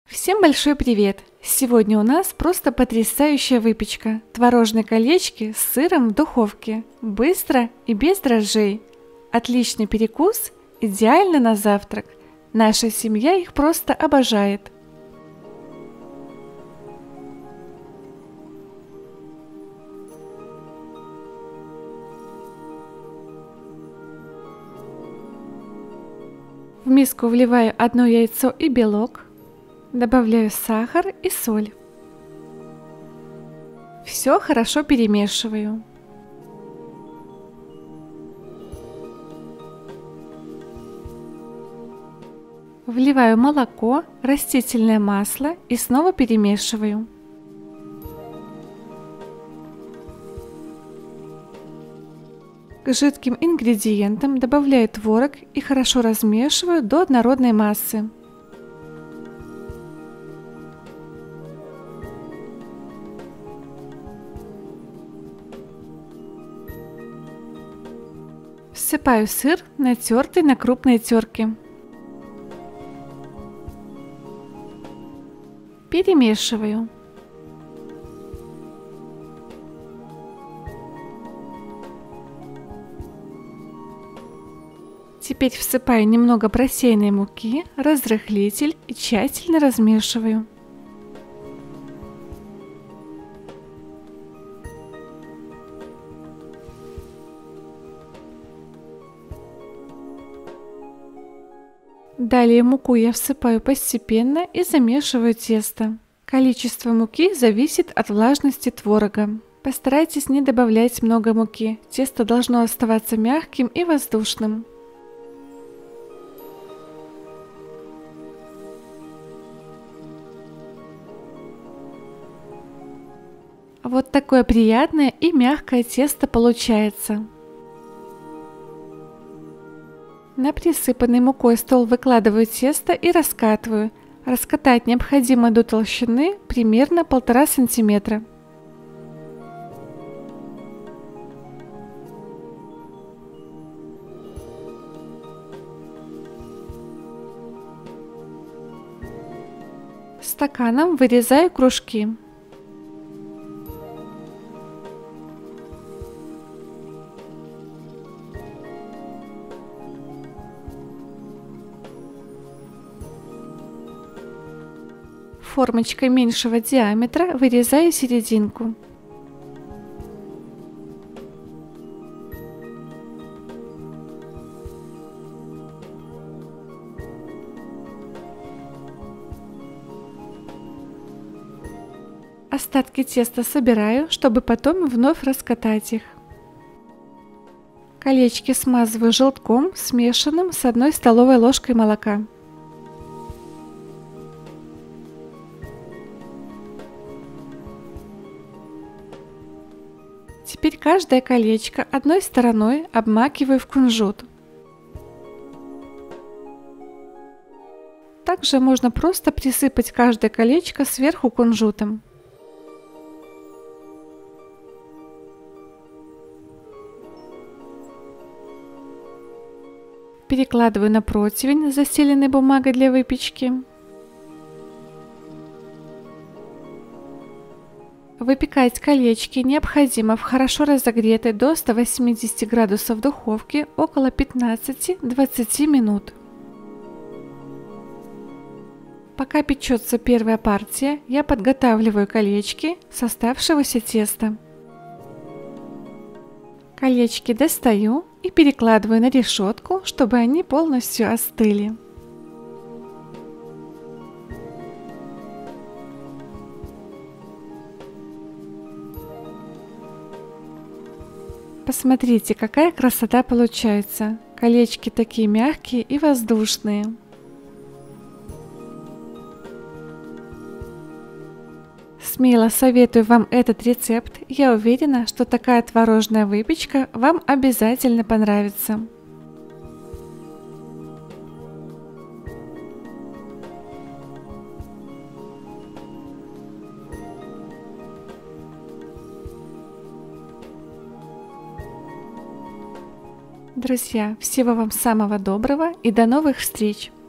Всем большой привет! Сегодня у нас просто потрясающая выпечка. Творожные колечки с сыром в духовке. Быстро и без дрожжей. Отличный перекус, идеально на завтрак. Наша семья их просто обожает. В миску вливаю одно яйцо и белок. Добавляю сахар и соль. Все хорошо перемешиваю. Вливаю молоко, растительное масло и снова перемешиваю. К жидким ингредиентам добавляю творог и хорошо размешиваю до однородной массы. Всыпаю сыр, натертый на крупной терке. Перемешиваю. Теперь всыпаю немного просеянной муки, разрыхлитель и тщательно размешиваю. Далее муку я всыпаю постепенно и замешиваю тесто. Количество муки зависит от влажности творога. Постарайтесь не добавлять много муки, тесто должно оставаться мягким и воздушным. Вот такое приятное и мягкое тесто получается. На присыпанный мукой стол выкладываю тесто и раскатываю. Раскатать необходимо до толщины примерно 1,5 см. Стаканом вырезаю кружки. Формочкой меньшего диаметра вырезаю серединку. Остатки теста собираю, чтобы потом вновь раскатать их. Колечки смазываю желтком, смешанным с 1 столовой ложкой молока. Теперь каждое колечко одной стороной обмакиваю в кунжут. Также можно просто присыпать каждое колечко сверху кунжутом. Перекладываю на противень, застеленный бумагой для выпечки. Выпекать колечки необходимо в хорошо разогретой до 180 градусов духовке около 15-20 минут. Пока печется первая партия, я подготавливаю колечки с оставшегося теста. Колечки достаю и перекладываю на решетку, чтобы они полностью остыли. Посмотрите, какая красота получается. Колечки такие мягкие и воздушные. Смело советую вам этот рецепт. Я уверена, что такая творожная выпечка вам обязательно понравится. Друзья, всего вам самого доброго и до новых встреч!